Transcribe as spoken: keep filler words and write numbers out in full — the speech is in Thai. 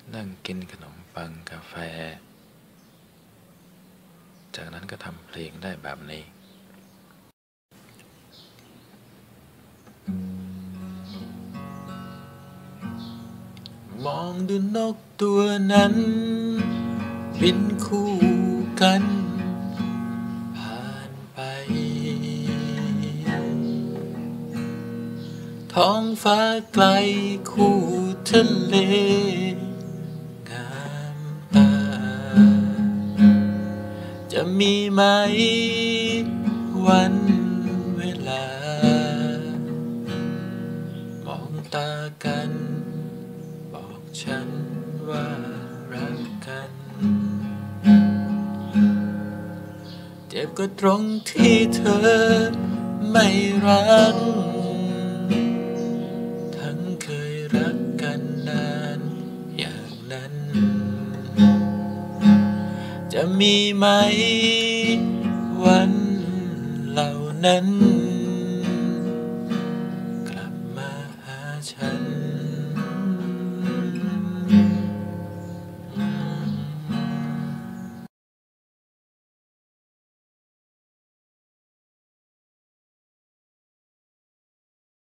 นั่งกินขนมปังกาแฟจากนั้นก็ทำเพลงได้แบบนี้มองดูนกตัวนั้นบินคู่กันผ่านไปท้องฟ้าไกลคู่ทะเลงามตาจะมีไหมวันเวลามองตากันบอกฉันว่ารักกันเจ็บก็ตรงที่เธอไม่รักทั้งเคยรักกันนานอย่างนั้นจะมีไหมวันเหล่านั้น